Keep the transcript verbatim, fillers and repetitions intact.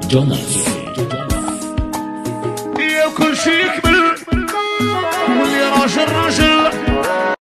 جوناس. يا كل شي يكمل واللي راش الراس